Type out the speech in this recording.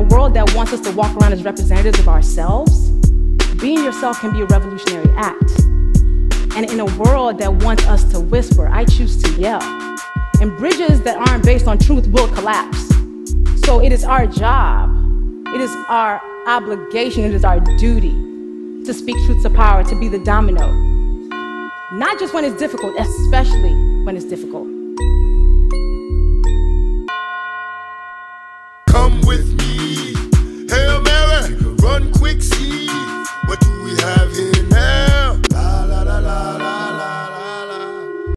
world that wants us to walk around as representatives of ourselves, being yourself can be a revolutionary act. And in a world that wants us to whisper, I choose to yell. And bridges that aren't based on truth will collapse. So it is our job, it is our obligation, it is our duty to speak truth to power, to be the domino. Not just when it's difficult, especially when it's difficult. Come with me, Hail Mary, run quick, see what do we have here?